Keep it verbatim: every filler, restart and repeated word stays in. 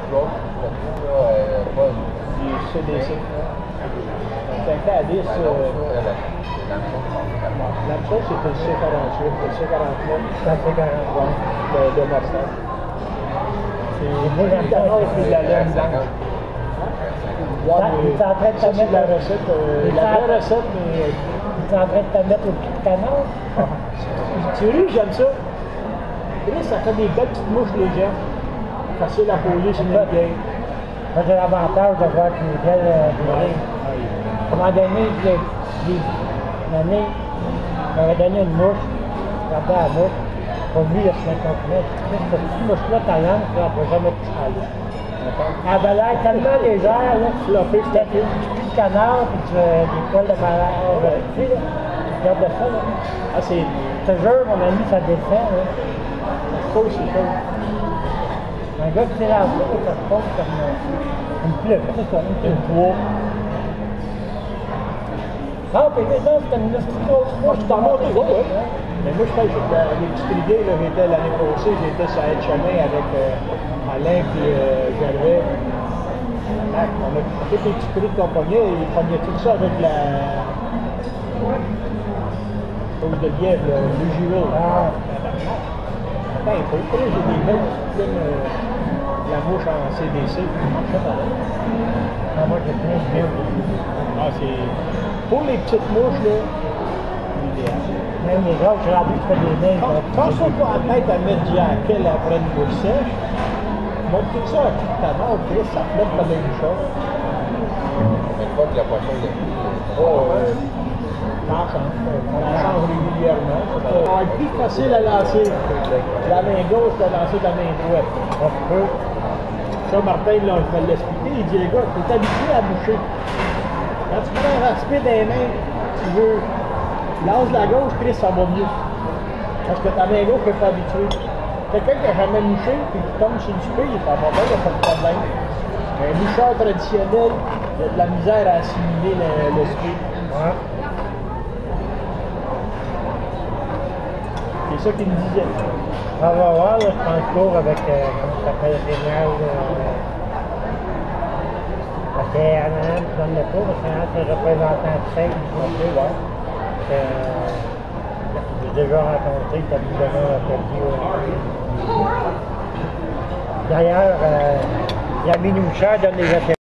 l'autre, je le trouve, là, euh, pas Du C D C. C'est un calice. la Euh, la la chose, c'était le C quarante-huit, le C quarante-neuf. Ça fait quarante. De, de Mustang. Et moi, j'aime ça. Et de la laine blanche. Il est en train de te Ça, c'est mettre la recette, euh, la vraie recette, mais... Il est en train de te mettre au pied de canard. Tu ris, j'aime ça. Chris, ça fait des belles petites mouches, les gens. Facile à poser sur une vieille. Moi, j'ai l'avantage de voir que les belles euh, brûlées. À un moment donné, je l'ai dit, une année, il m'avait donné une mouche, je regardais la mouche, pour lui, il a fait un compliment. Cette petite mouche-là, ta langue, tu ne peux jamais toucher à l'eau. Elle avait l'air tellement légère, là, Floppé, c'était du cul de canard, puis tu euh, des poils de malade. Euh, tu sais, là, tu regardes ça, là. Ah, c'est... Je te jure, mon ami, ça descend, là. C'est cool, c'est cool. Un gars qui s'est lancé, ça se pose comme euh, une plume, c'est ça, une plume. Une poids. Ah, puis maintenant, c'est une petite grosse Moi, mouche. je t'en montre, oui, oui. Mais moi, je fais les petites rivières, là, j'étais l'année passée, j'étais sur Aide Chemin avec euh, Alain et euh, Gervais. Ah, on a fait des petits prix qu'on pognait, et ils pognaient tout ça avec la... Chose de lièvre, là, le Giro. Ah. Attends un peu, après, j'ai des belles petites plumes, euh, la mouche en C D C, puis je mange ça pareil. Ah, moi, j'ai plein de vieux. Ah, c'est... Pour les petites mouches, là, c'est idéal. Même les autres, j'ai rendu que tu fais des nains. Pense-toi pas à la tête à mettre du jacket après une mouche sèche. Montre tout ça à tout ta mort, Chris, ça flotte comme une chose. Une fois que la poisson est plus, Oh, ouais. T'en changes. On la change régulièrement. Ça va être plus facile à lancer. La main gauche que lancer la main droite. Un peu. Ça, Martin, là, il me l'expliquer. Il dit, les gars, t'es habitué à boucher. Quand tu prends un rapide des mains, tu veux lance la gauche, Chris, ça va mieux. Parce que ta main gauche n'est pas habituée. Quelqu'un qui n'a jamais mouché et qui tombe sur le super, il va pas bien, il n'y a pas de problème. Un moucheur traditionnel, il a de la misère à assimiler le, le super. Ouais. C'est ça qu'il me disait. On va voir, là, je prends le cours avec, euh, comment ça s'appelle, Rénal. Euh, parce que Anna qui donne le cours, parce qu'Anna, c'est représentant de scène. Ok, ouais. Euh, j'ai déjà rencontré, t'as vu demain à Tokyo. D'ailleurs, euh, il y a Minoucha donne des ateliers.